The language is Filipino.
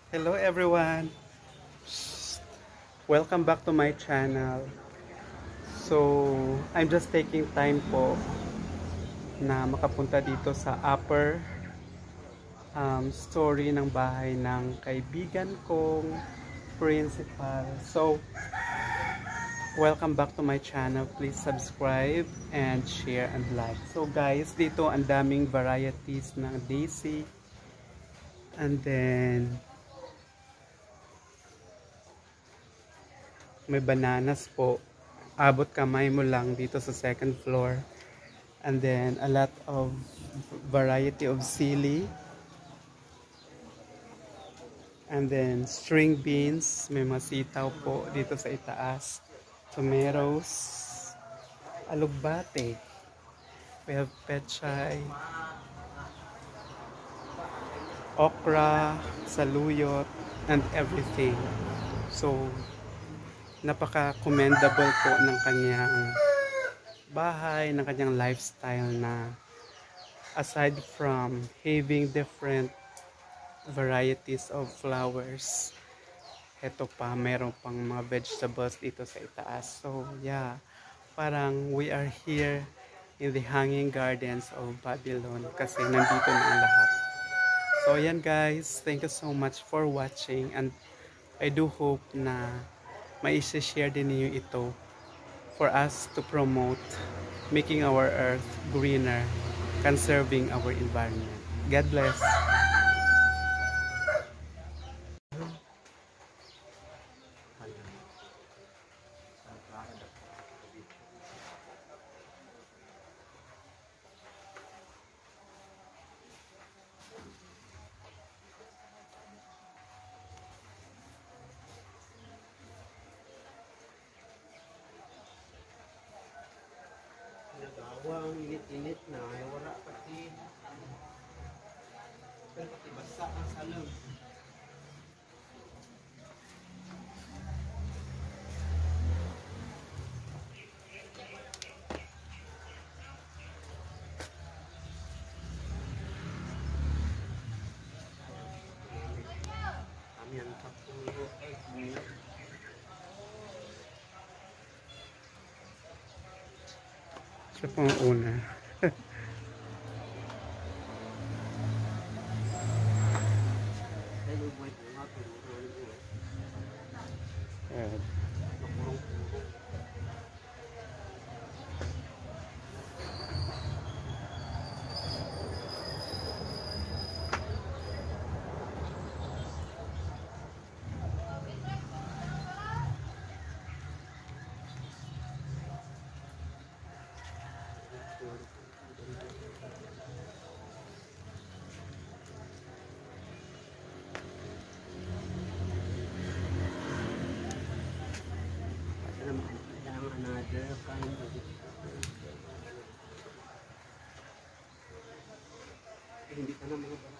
Hello everyone! Welcome back to my channel. So, I'm just taking time po na makapunta dito sa upper story ng bahay ng kaibigan kong principal. So, welcome back to my channel. Please subscribe and share and like. So guys, dito ang daming varieties ng daisy. And then, may bananas po. Abot kamay mo lang dito sa second floor. And then a lot of variety of sili. And then string beans. May mga sitaw po dito sa itaas. Tomatoes. Alugbate. We have pechay. Okra. Saluyot. And everything. So, napaka-commendable po ng kanyang bahay, ng kanyang lifestyle na aside from having different varieties of flowers, eto pa, meron pang mga vegetables dito sa itaas. So yeah, parang we are here in the hanging gardens of Babylon kasi nandito na ang lahat. So yan guys, thank you so much for watching and I do hope na mai-share din niyo ito for us to promote making our earth greener, conserving our environment. God bless. Nagawa ang init-init na, wala pati basa ang salong. Kami ang kapulo ay bunga. Siya po ang una. Hindi ka na mga